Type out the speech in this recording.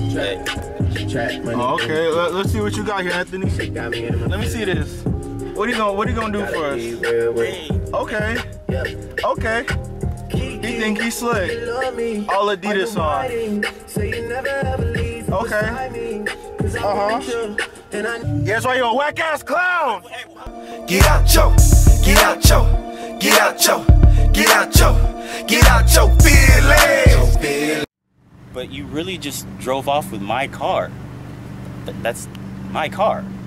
Oh, okay, let's see what you got here, Anthony. Let me see this. What are you gonna do for us? Okay. Okay. He think he's slick. All Adidas on. Okay. Yeah, it's why you're a whack ass clown. Get out yo, get out yo, get out yo, get out yo, get out your feelings. But you really just drove off with my car. That's my car.